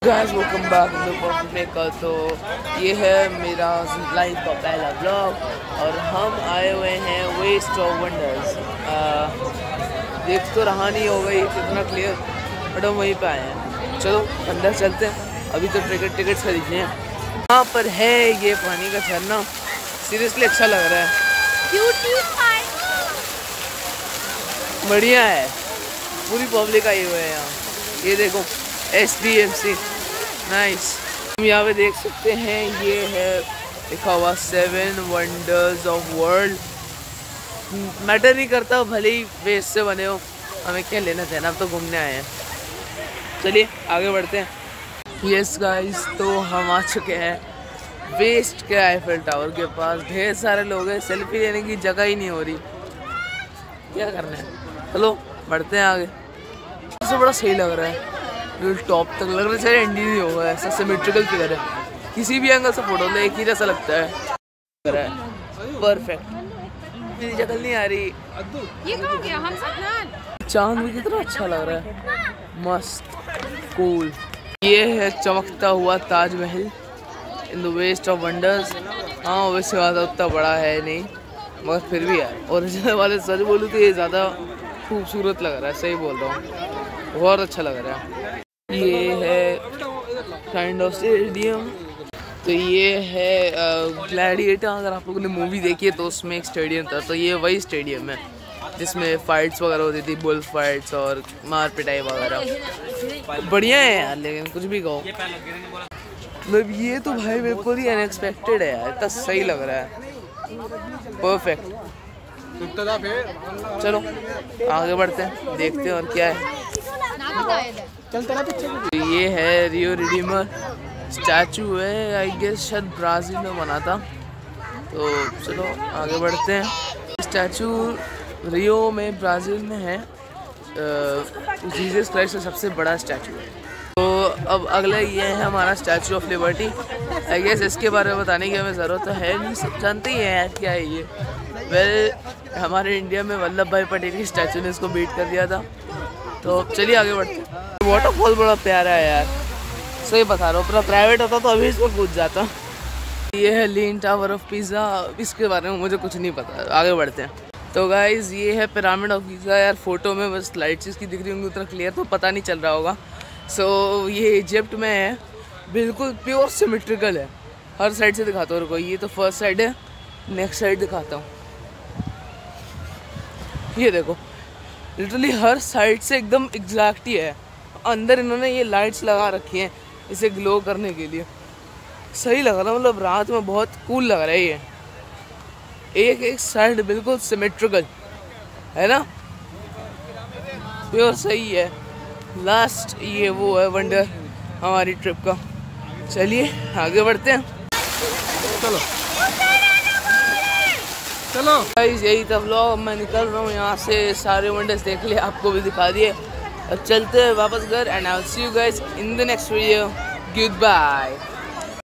Guys welcome back in the perfect maker. तो ये है मेरा लाइफ का पहला ब्लॉग और हम आए हुए हैं वेस्ट ऑफ वंडर्स। देख तो रहा नहीं होगा ये कितना क्लियर, बट हम वहीं पे आए हैं। चलो अंदर चलते हैं, अभी तो टिकट खरीदने हैं। यहाँ पर है ये पानी का झरना, सीरियसली अच्छा लग रहा है, बढ़िया है। पूरी पब्लिक आई हुई है यहाँ, ये देखो SDMC नाइस। हम यहाँ पे देख सकते हैं ये है लिखा हुआ 7 वंडर्स ऑफ वर्ल्ड। मैटर नहीं करता भले ही वेस्ट से बने हो, हमें क्या लेना देना, अब तो घूमने आए हैं। चलिए आगे बढ़ते हैं। यस गाइस, तो हम आ चुके हैं वेस्ट के आईफिल टावर के पास। ढेर सारे लोग हैं, सेल्फी लेने की जगह ही नहीं हो रही, क्या करना है। चलो बढ़ते हैं आगे। सबसे बड़ा सही लग रहा है, टॉप तक लग रहा है एंडी नहीं होगा, ऐसा सिमेट्रिकल फिगर है। किसी भी एंगल से फोटो ले एक ही जैसा लगता है, परफेक्ट। मेरी शक्ल नहीं आ रही, ये कहाँ गया? हम सब चांद भी कितना अच्छा लग रहा है, मस्त कूल। ये है चमकता हुआ Taj Mahal in the west of wonders. हाँ वैसे ज़्यादा उतना बड़ा है नहीं, मगर फिर भी है। ओरिजिनल वाले सच बोलूँ तो ये ज़्यादा खूबसूरत लग रहा है, सही बोल रहा हूँ, बहुत अच्छा लग रहा है। ये है काइंड ऑफ स्टेडियम। तो ये है ग्लैडिएटर, अगर आप लोगों ने मूवी देखी है तो उसमें एक स्टेडियम था, तो ये वही स्टेडियम है जिसमें फाइट्स वगैरह होती थी, बुल फाइट्स और मार पिटाई वगैरह। बढ़िया है यार, लेकिन कुछ भी कहो, मतलब ये तो भाई बिल्कुल ही अनएक्सपेक्टेड है यार, इतना सही लग रहा है, परफेक्ट। चलो आगे बढ़ते हैं, देखते हैं और क्या है। तो ये है रियो रिडीमर स्टैचू है, आई गेस शायद ब्राज़ील में बना था। तो चलो आगे बढ़ते हैं। स्टैचू रियो में ब्राज़ील में है, जीसस क्राइस्ट का सबसे बड़ा स्टैचू है। तो अब अगला ये है हमारा Statue of Liberty. I guess इसके बारे में बताने की हमें ज़रूरत तो है नहीं, सब जानते ही हैं यार क्या है ये। वेल हमारे इंडिया में वल्लभ भाई पटेल की स्टैचू ने इसको बीट कर दिया था। तो चलिए आगे बढ़ते हैं। वाटरफॉल बड़ा प्यारा है यार, सही बता रहा हूँ, पूरा प्राइवेट होता तो अभी इसको कूद जाता। ये है लीन टावर ऑफ पिज़ा, इसके बारे में मुझे कुछ नहीं पता, आगे बढ़ते हैं। तो गाइज ये है पिरामिड ऑफ गिज़ा। यार फोटो में बस लाइट्स इसकी दिख रही होंगी, उतना क्लियर तो पता नहीं चल रहा होगा। सो ये इजिप्ट में है, बिल्कुल प्योर सिमेट्रिकल है। हर साइड से दिखाता हूँ, रुको, ये तो फर्स्ट साइड है, नेक्स्ट साइड दिखाता हूँ। ये देखो लिटरली हर साइड से एकदम एग्जैक्ट ही है। अंदर इन्होंने ये लाइट्स लगा रखी हैं इसे ग्लो करने के लिए, सही लग रहा है, मतलब रात में बहुत कूल लग रहा है। ये एक साइड बिल्कुल सिमेट्रिकल है ना, प्योर सही है। लास्ट ये वो है वंडर हमारी ट्रिप का। चलिए आगे बढ़ते हैं। चलो चलो गाइस, यही था व्लॉग। मैं निकल रहा हूँ यहाँ से, सारे वंडर्स देख लिए, आपको भी दिखा दिए, और चलते हैं वापस घर। And I will see you guys in the next video. Good bye.